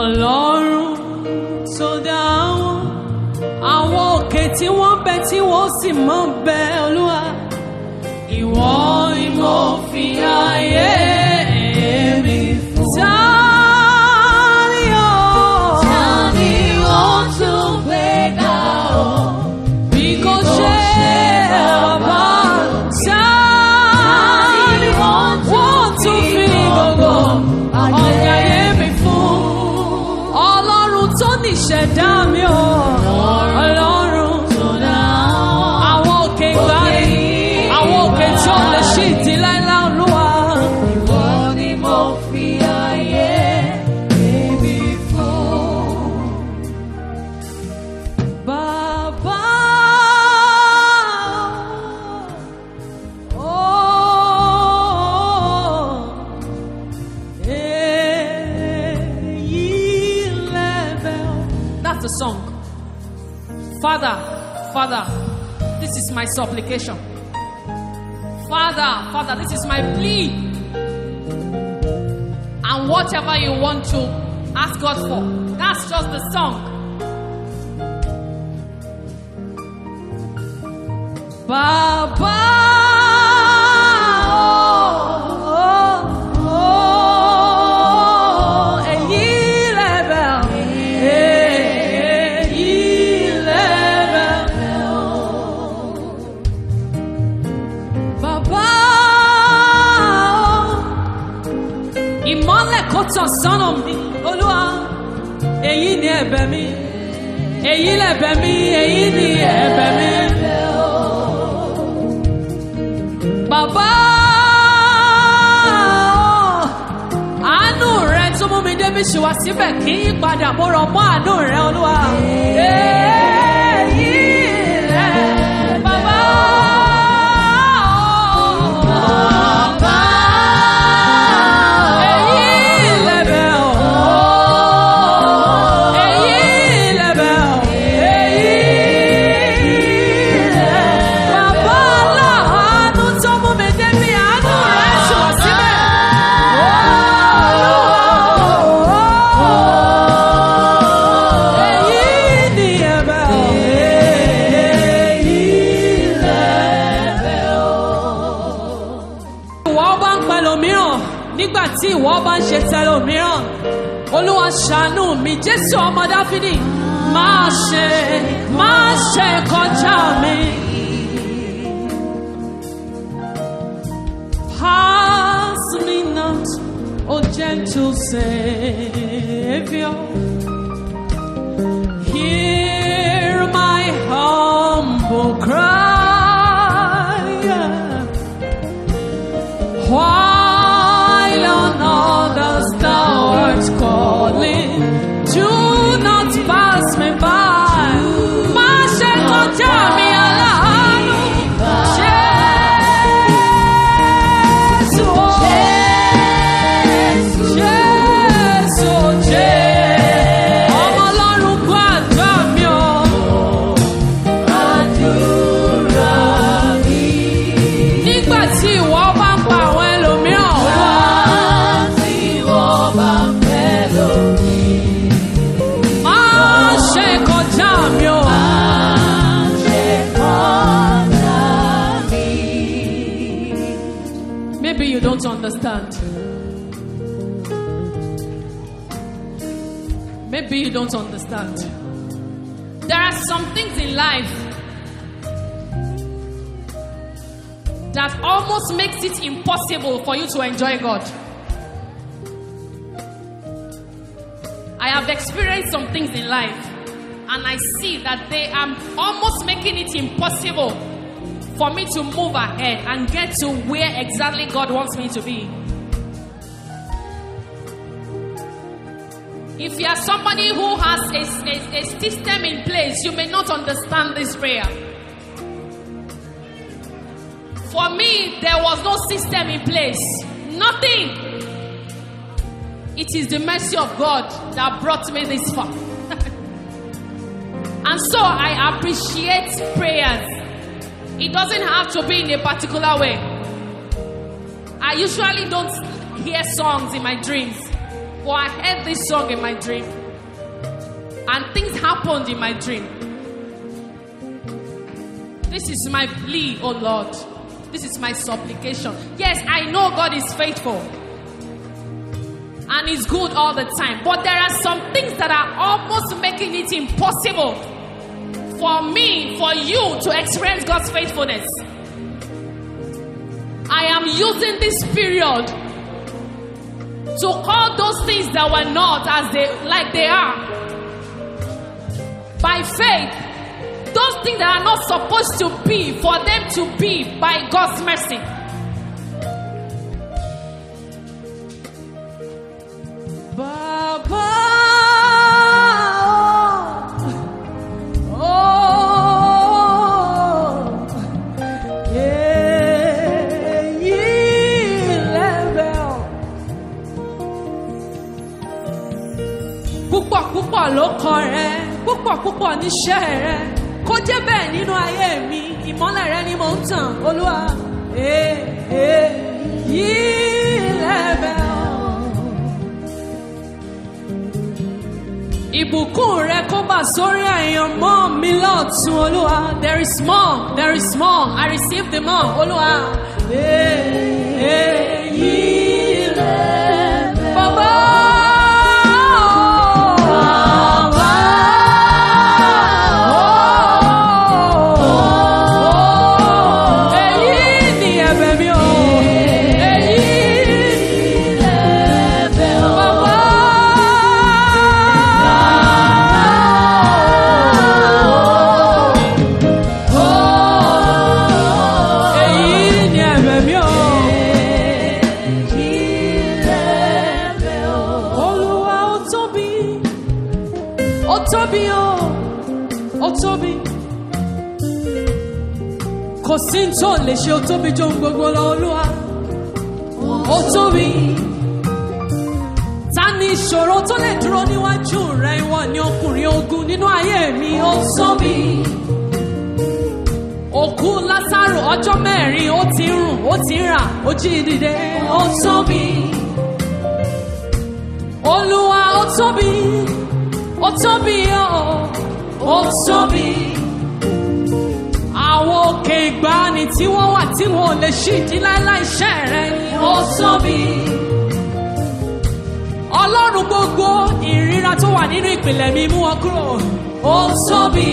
Ọlọ́run tó dá àwọn òkè tí wọ́n bẹ tí wọ́n sì mọ́ bẹ Olúwa. Ìwọ ni mo fi ayé mi fún. Tani ó tún gbé ga o? Bí kò ṣe bàbá. Tani wọ́n tún fi gbogbo ọ̀gá ayé mi fún. Ọlọ́run tó níṣẹ̀dá mi o. Ọlọ́run tó dá àwọn òkè ìgbàanì. Àwọn òkè tí ó lè ṣí ìdílé ńlá Olúwa. Ìwọ ni mo fi ayé mi fún. Bàbá. That's the song. Father, Father, this is my supplication. Father, Father, this is my plea. And whatever you want to ask God for, that's just the song. Baba. Sọ́nà mi, Olúwa, èyí ni ẹ̀bẹ̀ mi, èyí lẹ̀bẹ̀ mi, èyí ni ẹ̀bẹ̀ mi. Bàbá, àánú rẹ tó mú mi débi ṣùwà síbẹ̀ kí n padà mo rọ̀ mọ́ àánú rẹ, Olúwa. Èyí lẹ̀ bàbá. Nígbà tí ìwọ bá ń ṣe tẹlòmíràn, Olúwa ṣàánú mi, Jésù ọmọ Dáfídì, máa ṣe kọjá mi. Pass me not, O gentle Savior. Hear my humble cry. While on others thou art calling, do not pass me by. Má ṣe kọjá mi aláàánú. Jésù, Jésù, ọmọ Ọlọ́run gbọ́ àdúrà mi o. Àdúrà mi. Nígbà tí ìwọ bá ń pa àwọn ẹlòmíràn wá. Tí ìwọ bá ń fẹ́ lómi. Má ṣe kọjá mi o. Má ṣe kọjá mi. Maybe you don't understand. Maybe you don't understand. There are some things in life that almost makes it impossible for you to enjoy God. I have experienced some things in life, and I see that they are almost making it impossible for me to move ahead and get to where exactly God wants me to be. If you are somebody who has a system in place, you may not understand this prayer. For me, there was no system in place. Nothing. It is the mercy of God that brought me this far. And so I appreciate prayers. It doesn't have to be in a particular way. I usually don't hear songs in my dreams. But I heard this song in my dream. And things happened in my dream. This is my plea, oh Lord. This is my supplication. Yes, I know God is faithful. And He's good all the time. But there are some things that are almost making it impossible for me, for you to experience God's faithfulness. I am using this period to call those things that were not as they are. By faith, those things that are not supposed to be, for them to be by God's mercy. Baba, púpọ̀ ló kọ rẹ, púpọ̀ níṣẹ́ rẹ, kó jẹ́ bẹ́ẹ̀ nínú ayé mi, ìmọ́lẹ̀ rẹ ni mò ń tàn, Olúwa. Yí lẹ́bẹ̀ ọ́. Ìbùkún rẹ kó bà sórí àyànmọ́ mi lọ́tùn, Olúwa. There is more, there is more, I receive the more, Olúwa. Yí lẹ́bẹ̀ ọ́. Bàbá. Kò sí tó lè ṣe, ó tóbi jù gbogbo lọ, Olúwa. Ó tóbi. Ta ni ìṣòro tó lè dúró níwájú rẹ? Ìwọ ni ọkùnrin ogun nínú ayé mi. Ó tóbi. Òkú Lásárù ọjọ́ 4 ó ti rùn, ó ti rà, ó jí dìde. Ó tóbi. Olúwa ó tóbi. Ó tóbi o. Ó tóbi. Àwọn òkè ìgbàanì tí wọ́n wà tí wọn ò lè ṣí ìdí láíláí, iṣẹ́ rẹ ni ó tóbi. Ọlọ́run gbogbo ìríra tó wà nínú ìpìlẹ̀ mi, mú wọn kúrò. Ó tóbi.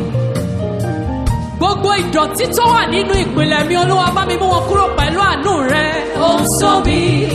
Gbogbo ìdọ̀tí tó wà nínú ìpìlẹ̀ mi, Olúwa bá mi mú wọn kúrò pẹ̀lú àánú rẹ. Ó tóbi.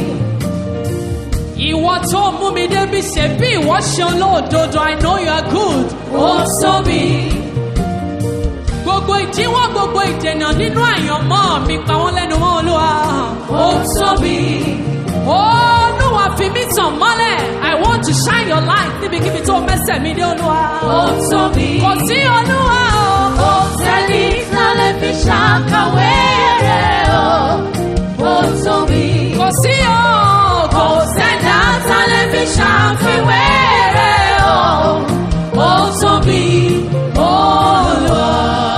Ìwọ tó mú mi débi ṣe bí ìwọ ṣe olódodo, I know you are good. Ó tóbi. Gbogbo ìdíwọ́, gbogbo ìdènà nínú àyànmọ́ mi, pa wọ́n lẹ́nu mọ́, Olúwa. Ó tóbi. Olúwa fi mí tàn mọ́lẹ̀. I want to shine your light níbikíbi tó mẹ́sẹ̀ mi dé, Olúwa. Ó tóbi. Kò sí Olúwa o. Kò sẹ́ni tá lè fi ṣàkàwé rẹ̀ o. Ó tóbi. Kò sí o. Kò sẹ́dá tá lè fi ṣàfiwé rẹ̀ o. Ó tóbi. Olúwa.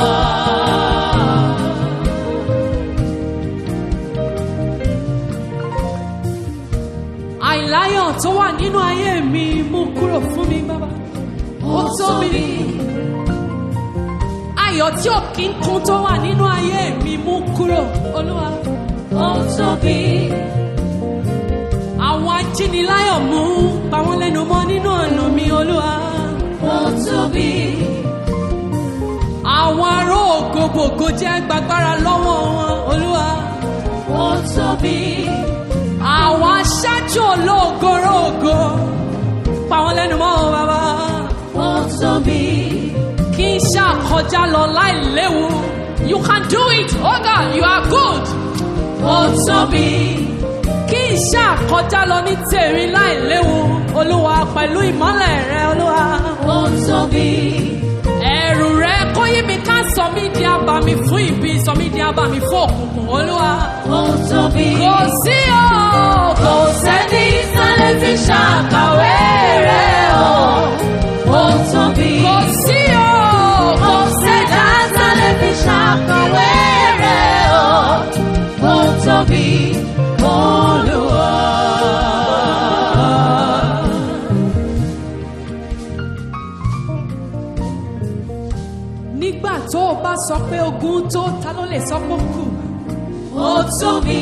Àìláyọ̀ tó wà nínú ayé mi, mú kúrò fún mi, bàbá. Ó tóbi. Ayọ̀ tí ò kí ń kún tó wà nínú ayé mi, mú kúrò, Olúwa. Ó tóbi. Àwọn ajíniláyọ̀ mú, pa wọ́n lẹ́nu mọ́ nínú ọ̀nà mi, Olúwa. Ó tóbi. Àwọn ará ògòbògò jẹ́ gbàgbára lọ́wọ́ wọn, Olúwa. Ó tóbi. Àwọn aṣáájú olóògórógó, pa wọ́n lẹ́nu mọ́, bàbá. Ó tóbi. Kí n ṣàkọjá lọ láìléwu. You can do it, oh God, you are good. Ó tóbi. Kí n ṣàkọjá lọ ní tèmi láìléwu, Olúwa, pẹ̀lú ìmọ́lẹ̀ rẹ, Olúwa. Ó tóbi. Ẹ̀rù rẹ kó yí mi ká, sọ mí di abàmì fún ibi, sọ mí di abàmì fún òkùnkùn, Olúwa. Ó tóbi. Kò sí o. Kò sẹ́ni tá lè fi ṣàkàwé rẹ̀ o. Ó tóbi. Kò sí o. Kò sẹ́dá tá lè fi ṣàkàwé rẹ̀ o. Ó tóbi. Olúwa. sọ pé ogun tó, ta ló lè sọ pé ó kù? Ó tóbi.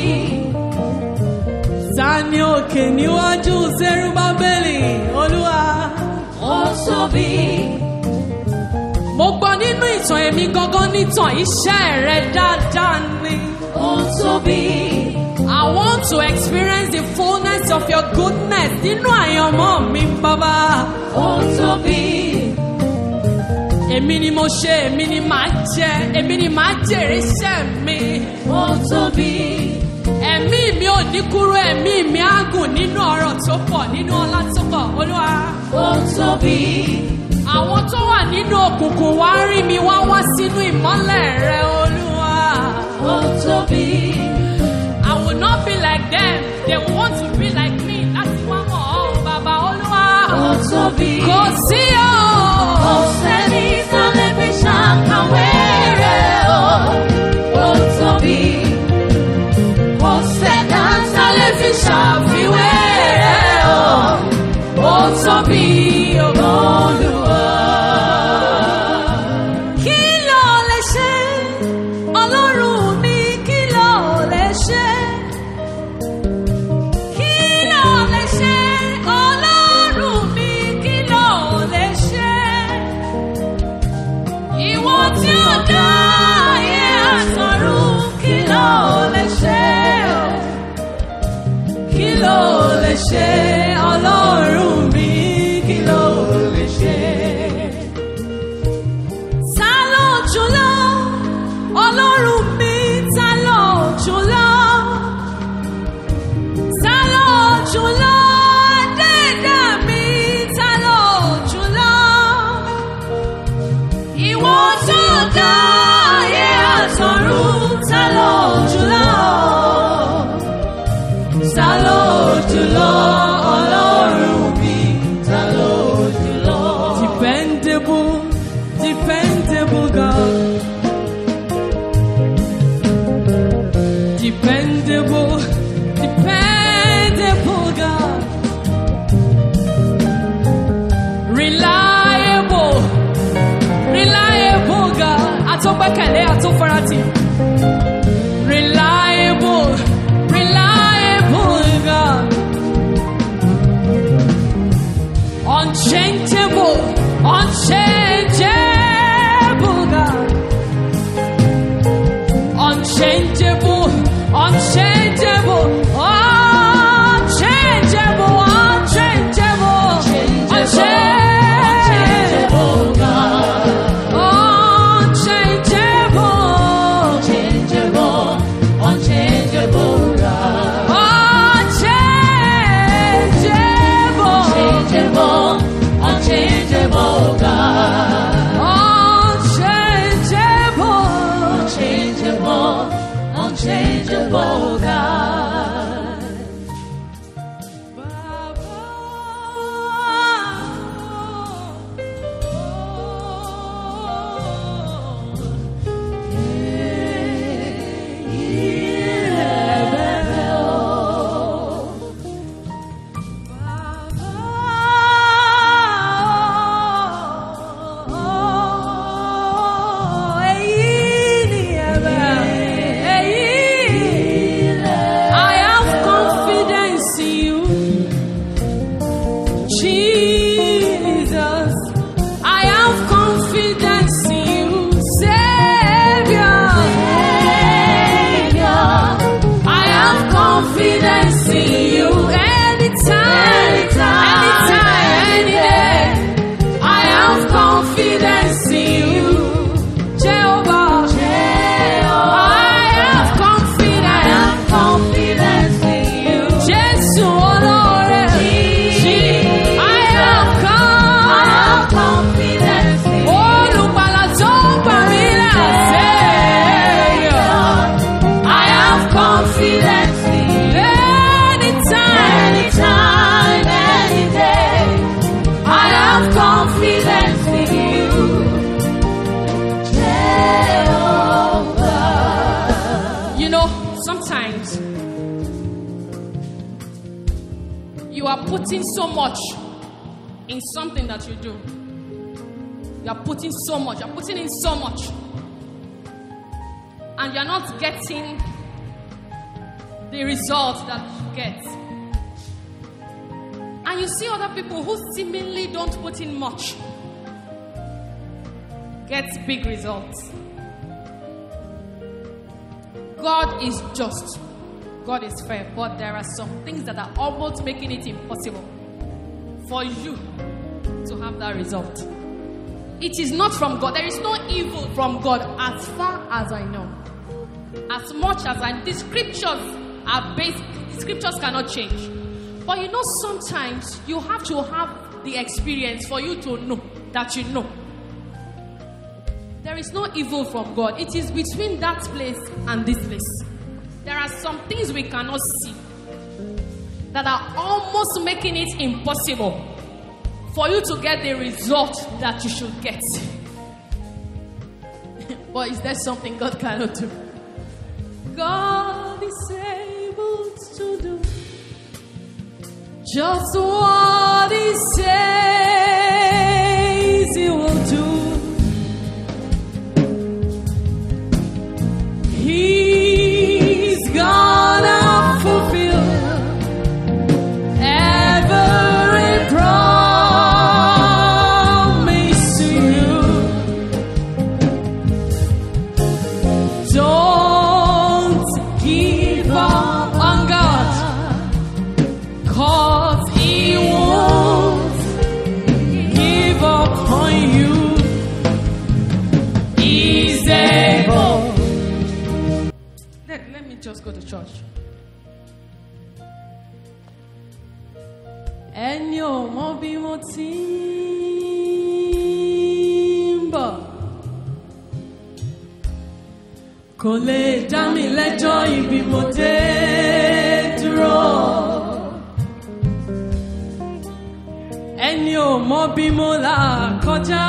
Ta ni òkè níwájú Zerubábélì, Olúwa? Ó tóbi. Mo gbọ́ nínú ìtàn èmi gangan nítàn iṣẹ́ rẹ dáadáa ni. Ó tóbi. I want to experience the fullness of your goodness nínú àyànmọ́ mi, Bàbá. Ó tóbi. Èmi ni mo ṣe, èmi ni màá jẹ, èmi ni màá jèrè iṣẹ́ mi. Ó tóbi. Ẹ̀mí mi ò ní kúrò, ẹ̀mí mi á gùn nínú ọrọ̀ tó pọ̀, nínú ọlá tó pọ̀, Olúwa. Ó tóbi. Àwọn tó wà nínú òkùnkùn wá rí mi, wá wá sínú ìmọ́lẹ̀ rẹ, Olúwa. Ó tóbi. I will not be like them, they want to be like me. Láti wá mọ̀ ọ́, Bàbá, Olúwa. Ó tóbi. Kò sí o. Kò sẹ́ni tó lè fi ṣàkàwé rẹ̀ o. Ó tóbi. Kò sẹ́dá tó lè fi ṣàfiwé rẹ̀ o. Ó tóbi, Olúwa. Kí ló lè ṣe? Ọlọ́run mi, kí ló lè ṣe? Kí ló lè ṣe? Ọlọ́run mi, kí ló lè ṣe? Ìwọ tí ó dá ayé àtọ̀run, kí ló lè ṣe? Kí ló lè ṣe? Ọlọ́run mi, kí ló lè ṣe? Ta ló jùlọ? Ọlọ́run mi, ta ló jùlọ? Ta ló jùlọ? Adẹ́dàá mi, ta ló jùlọ? Ìwọ tó dá ayé àtọ̀run, ta ló jùlọ? Ta ló jùlọ? Ọlọ́run mi, ta ló jùlọ? Dependable, dependable God. Dependable, dependable God. Reliable, reliable God. Àtọ́gbẹ́kẹ̀lé, àtọ́farati. Reliable, reliable God. Unchangeable, unchangeable God. Unchangeable, unchangeable, unchangeable, unchangeable, Unchangeable God. unchangeable, Unchangeable. Unchangeable God. unchangeable, Unchangeable. Unchangeable God. unchangeable. Unchangeable God. You are putting so much in something that you do. You are putting so much. You are putting in so much. and you're not getting the result that you get. And you see other people who seemingly don't put in much get big results. God is just. God is fair. But there are some things that are almost making it impossible for you to have that result. It is not from God. There is no evil from God as far as I know. As much as I know. The scriptures are based. The scriptures cannot change. But you know, sometimes you have to have the experience for you to know that you know. There is no evil from God. It is between that place and this place. There are some things we cannot see that are almost making it impossible for you to get the result that you should get. But is there something God cannot do? God is able to do just what He says He will do. He's gonna fulfill every promise to you. Don't give up on God, 'cause He won't give up on you. He's able. Let me just go to church. Ẹni ò mọ bí mo ti ń bọ̀, kò lè dá mi lẹ́jọ́ ibi mo dé dúró. Ẹni ò mọ bí mo là kọjá,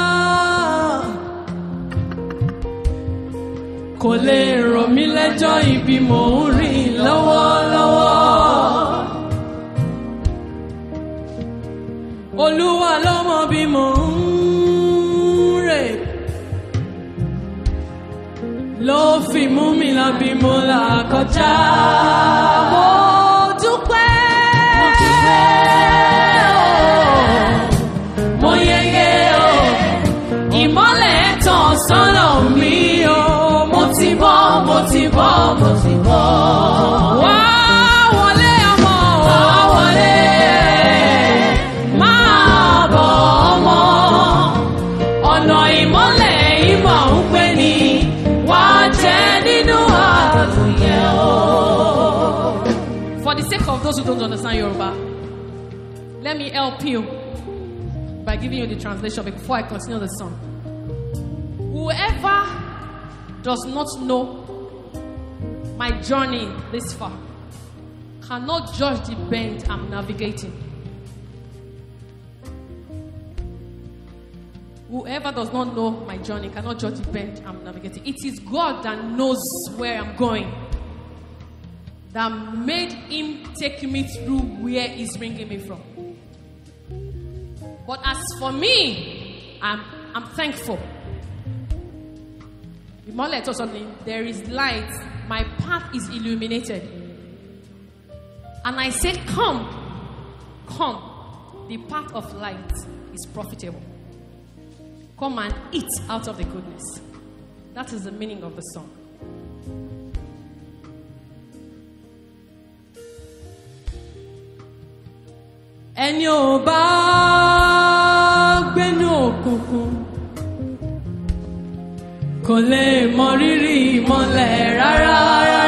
kò lè rọ̀ mí lẹ́jọ́ ibi mò ń rìn lọ́wọ́lọ́wọ́. Olúwa ló mọ bí mò ń rè, ló fi mú mi lọ bí mo là kọjá. Mo dúpẹ́, mo yege o, ìmọ́lẹ̀ tàn sọ́nà mi o. Mo ti bọ́. Wá wọlé ọmọ, wá wọlé. Máa bọ̀ ọmọ. Ọ̀nà ìmọ́lẹ̀ ìmọ̀ ń pè ní. Wá jẹ́ nínú àdùn yẹn o. For the sake of those who don't understand Yoruba, let me help you by giving you the translation before I continue the song. Whoever does not know my journey this far cannot judge the bend I'm navigating. Whoever does not know my journey cannot judge the bend I'm navigating. It is God that knows where I'm going, that made Him take me through where He's bringing me from. But as for me, I'm thankful. There is light. My path is illuminated. And I say, come. The path of light is profitable. Come and eat out of the goodness. That is the meaning of the song. Ẹni ò bá gbénú òkùnkùn kò lè mọ rírì ìmọ́lẹ̀ rárá.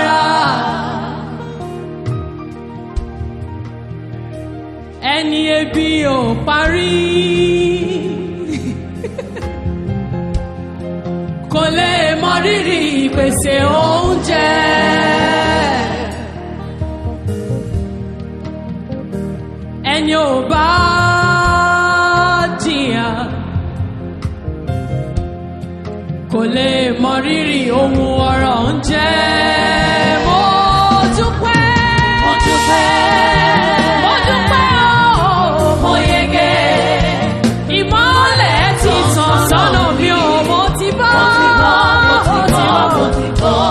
Ẹni ebi ò parí kò lè mọ rírì ìpèsè oúnjẹ. Ẹni ò bá jìyà kò lè mọ rírì ohun ọrọ̀ ń jẹ́. Mo dúpẹ́ o, mo yege. Ìmọ́lẹ̀ ti tàn sọ́nà mi o, mo ti bọ́.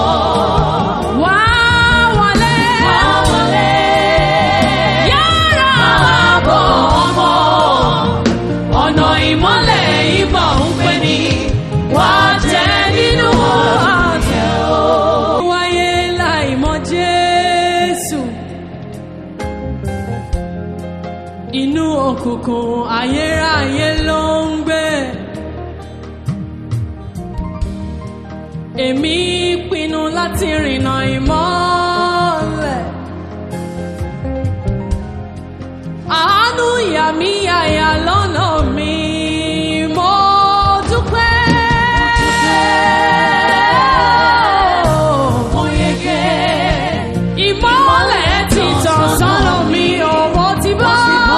inú òkùnkùn ayérayé ló ń gbé. Èmi pinnu láti rìnà ìmọ́lẹ̀. Àánú yà mí yàyà lọ́nà mi, mo dúpẹ́. Mo yege. Ìmọ́lẹ̀ ti tàn sọ́nà mi, mo ti bọ́.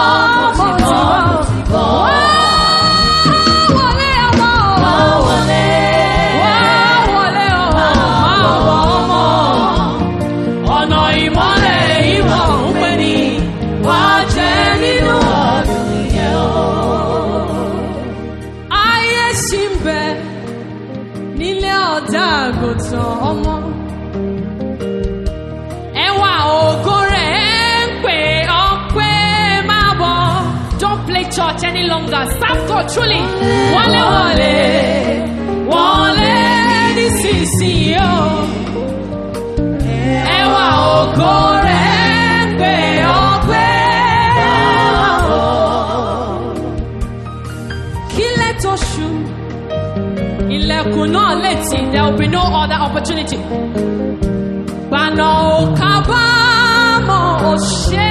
Wọlé ọmọ. Wọlé. Wọlé ọmọ. Ọ̀nà ìmọ́lẹ̀ ìmọ̀ ń pè ní wá jẹ́ nínú ọdún yẹn o. ayé ṣì ń bẹ nílé ọ̀dà àgùntàn ọmọ. Ẹwà ògo rẹ̀ ń pè ọ́ pé máa bọ̀. Don't play church any longer. Serve God truly. Wọlé wọlé wọlé nísinsìnyí o. Ẹwà ògo rẹ̀ ń pè ọ́ pé máa bọ̀. Kílẹ̀ tó ṣú, ilẹ̀kùn náà lè tì. There will be no other opportunity. Gbaná ò kábàámọ̀, ó ṣe.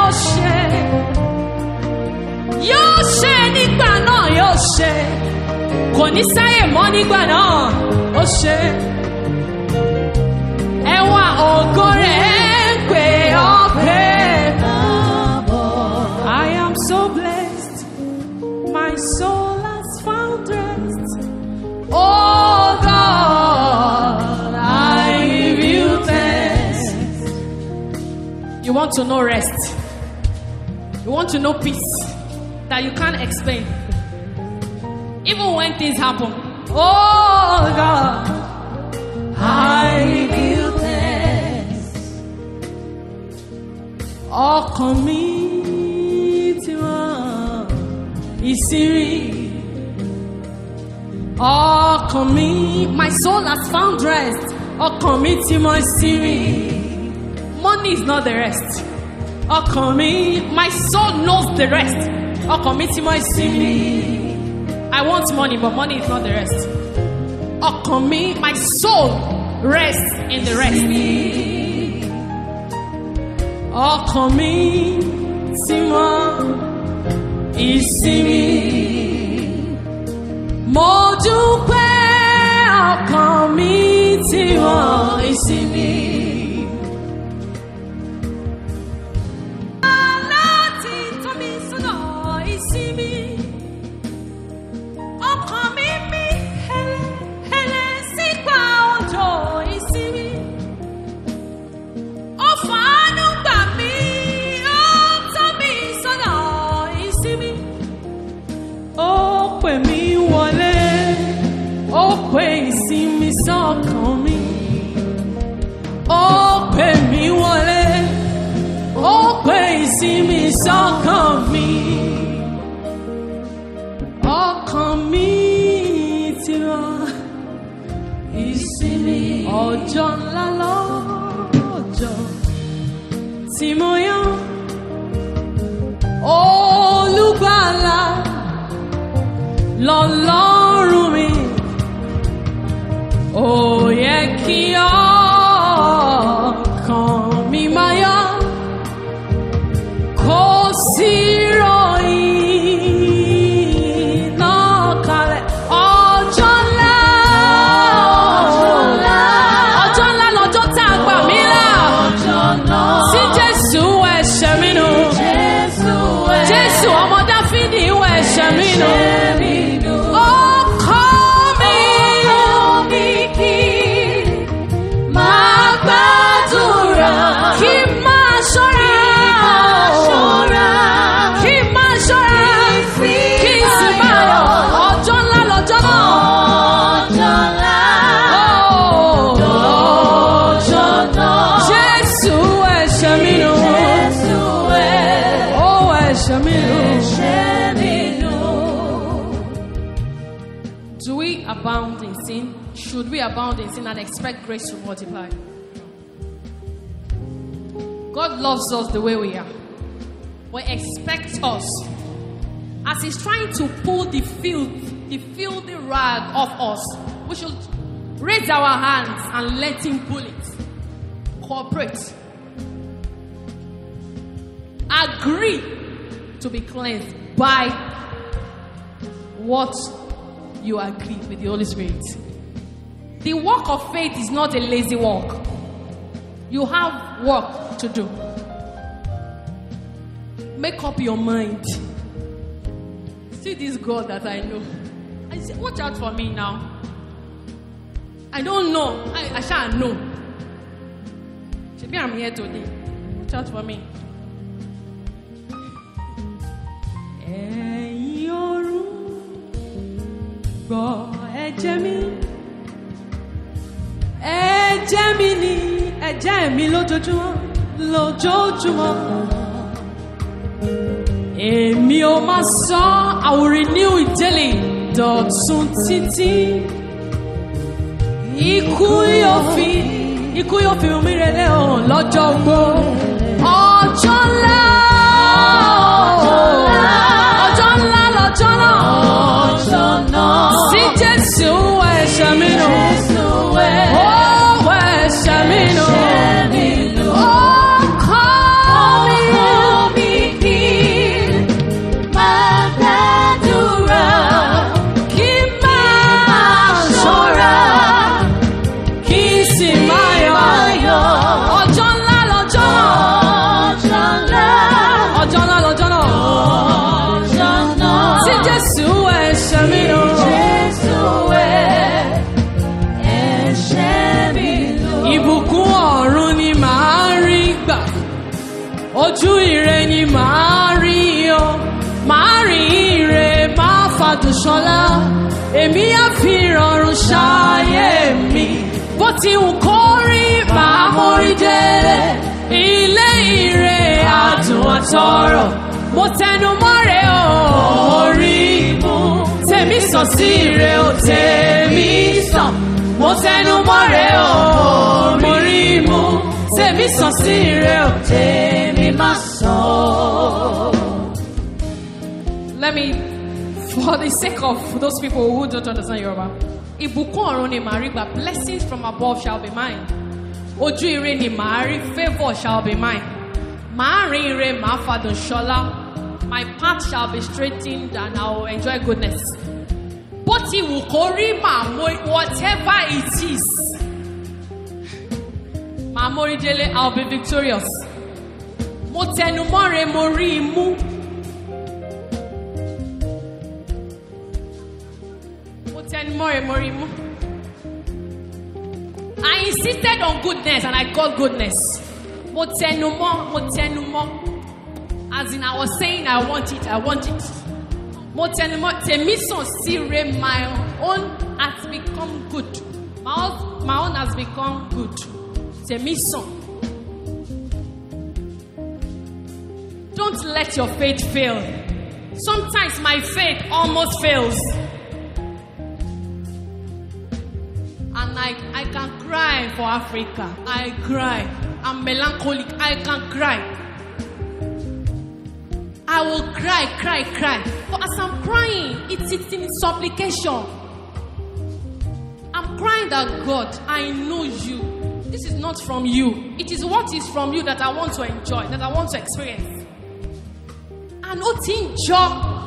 Yóò ṣe nígbà náà, yóò ṣe. Kò ní sáyè mọ́ nígbà náà, ó ṣe. Ẹwà ògo rẹ̀ ń pè ọ́ pé I am so blessed, my soul has found rest. Oh God, I give you thanks. You want to know rest? You want to know peace that you can't explain? Even when things happen. Oh God, I give you thanks. Ọkàn mi ti wá ìsinmi. Ọkàn mi, my soul has found rest. Ọkàn mi ti mọ ìsinmi. Money is not the rest. Ọkàn mi, my soul knows the rest. Ọkàn mi ti mọ ìsinmi. I want money, but money is not the rest. Ọkàn mi, my soul rests in the rest. Ọkàn mi ti mọ ìsinmi. Mo dúpẹ́, ọkàn mi ti mọ ìsinmi. Láti tọ́ mi sọ́nà ìsinmi. Ọkàn mi mì hẹ̀lẹ̀ sígbà òjò ìsinmi. Ó fàánú gbà mí, ó tọ́ mi sọ́nà ìsinmi. Ó pè mí wọlé, ó pè ìsinmi sọ́kàn mi. Ó pè mí wọlé, ó pè ìsinmi sọ́kàn mi. Ọkàn mi ti wá ìsinmi. Ọjọ́ ńlá lọ́jọ́ tí mo yàn Olùgbàlà lọ́lọ́run mi. Ó yẹ kí ọkàn mi máa yọ̀. Kò sí ìròyìn náà kalẹ̀. Ọjọ́ ńlá lọ́jọ́ tá a gbà mí là. Sí Jésù ẹ̀ṣẹ̀ mi nù. Jésù ọmọ Dáfídì ẹ̀ṣẹ̀ mi nù. Ọkàn mi kí máa gbàdúrà. Kí máa ṣọ́ra. Kí máa ṣọ́ra. Kí n sì máa yọ̀. Ọjọ́ ńlá lọ́jọ́ náà. Jésù ẹ̀ṣẹ̀ mi nù. Ó ẹ̀ṣẹ̀ mi nù. Do we abound in sin? Should we abound in sin and expect grace to multiply? God loves us the way we are. will expect us, as he's trying to pull the filthy rag off us, we should raise our hands and let him pull it. Cooperate. Agree to be cleansed by what you agree with the Holy Spirit. The work of faith is not a lazy work. You have work to do. Make up your mind. See this God that I know. I say, watch out for me now. I don't know. I shall know. Maybe I'm here today. Watch out for me. Èmi ò máa sọ, I will renew it daily. Dọ̀tun títí. Ikú yóò fi omi rẹ̀lẹ̀ hàn lọ́jọ́ ogbó. Ọjọ́ ńlá lọ́jọ́ náà. Sí Jésù ẹ̀ṣẹ̀ mi nù. Ó ẹ̀ṣẹ̀ mi nù. Ojú ire ni màá rí o, màá rí ire, màá fàdùn ṣọlá. Èmi á fi ìrọ̀rùn ṣayé mi. Bó ti wù kó rí, màá mórí délé. Ilé ire àdùn àtọ̀rọ̀. Mo tẹnu mọ́rẹ̀ o, orí mú. Tèmi sàn sí ire o, tèmi sàn. Mo tẹnu mọ́rẹ̀ o, orí mú. Tèmi sàn sí ire o, tèmi má sàn. Let me, for the sake of those people who don't understand Yoruba, ìbùkún ọ̀run ni màá rí gbà, blessings from above shall be mine. Ojú ire ni màá rí, favour shall be mine. Màá rí ire, màá fàdùn ṣọlá. My path shall be straightened and I will enjoy goodness. Bó ti wù kó rí, màá mọ whatever it is. Màá mórí délé, I'll be victorious. Mo tẹnu mọ́re, mo rí imú. Mo tẹnu mọ́re, mo rí imú. I insisted on goodness and I got goodness. Mo tẹnu mọ́. As in, I was saying, I want it. Mo tẹnu mọ́, tèmi sàn sí re, my own has become good. My own has become good. Tèmi sàn. Don't let your faith fail. Sometimes my faith almost fails. And I can cry for Africa. I cry. I'm melancholic. I can cry. I will cry. But as I'm crying, it's in supplication. I'm crying that God, I know you. This is not from you. It is what is from you that I want to enjoy, that I want to experience. And ó ti ń jọ.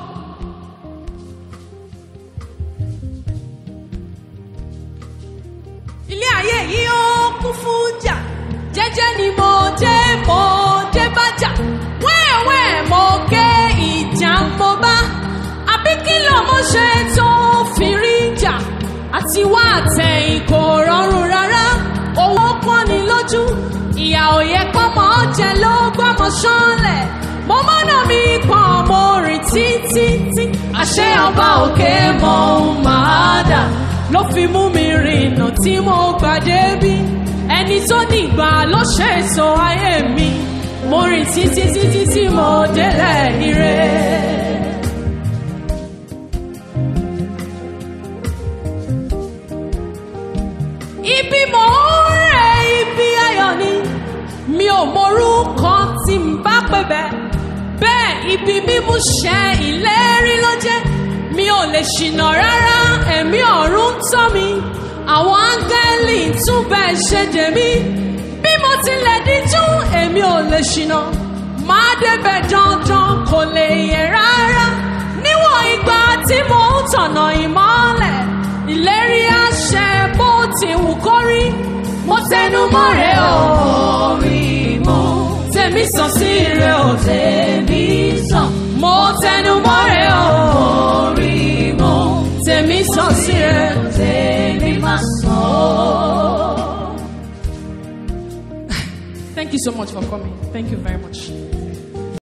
Ilé ayé yìí ó kún fún jà. Jẹ́jẹ́ ni mo dé bájà. Wẹ́ẹ̀wẹ́ mo ké ìjà mo bá. Àbí kí ló mo ṣe tó fi rí jà? Àti wá àtẹ̀yìn kò rọrùn rárá. Owó pọ́n ni lójú. Ìyà òye kọ́mọ jẹ ló gbọ́mọ ṣánlẹ̀. Mo mọ́nà mi pọ̀n mo rìn títí. Àṣẹ ọba òkè mọ ohun máa dà. Ló fi mú mi rìnà tí mo gbà débí. Ẹni tó nígbà ló ṣètò ayé mi. Mo rìn títí tí mo délẹ̀ ire. Ibi mo ń rẹ̀ ibi ayọ̀ ni. Mi ò mọrúkọ tí n bá pè bẹ́ẹ̀. Bẹ́ẹ̀ ibi mímú ṣẹ ìlérí ló jẹ́. Mi ò lè ṣìnà rárá, ẹ̀mí ọ̀run ń tọ́ mi. Àwọn áńgẹ́lì tún bẹ́ẹ̀ ṣe dèmí. Bí mo tilẹ̀ díjú, èmi ò lè ṣìnà. Máa débẹ̀ dandan, kò lè yẹ rárá. Níwọ̀n ìgbà tí mo ń tọ̀nà ìmọ́lẹ̀, ìlérí àṣẹ bó ti wù kó rí. Mo tẹnu mọ́ rẹ̀ o, orí mo. Tèmi sàn sí rẹ̀ o, tèmi sàn. Mo tẹnu mọ́ rẹ̀ o, orí mo. Tèmi sàn sí rẹ̀ o, tèmi máa sàn. Thank you so much for coming. Thank you very much.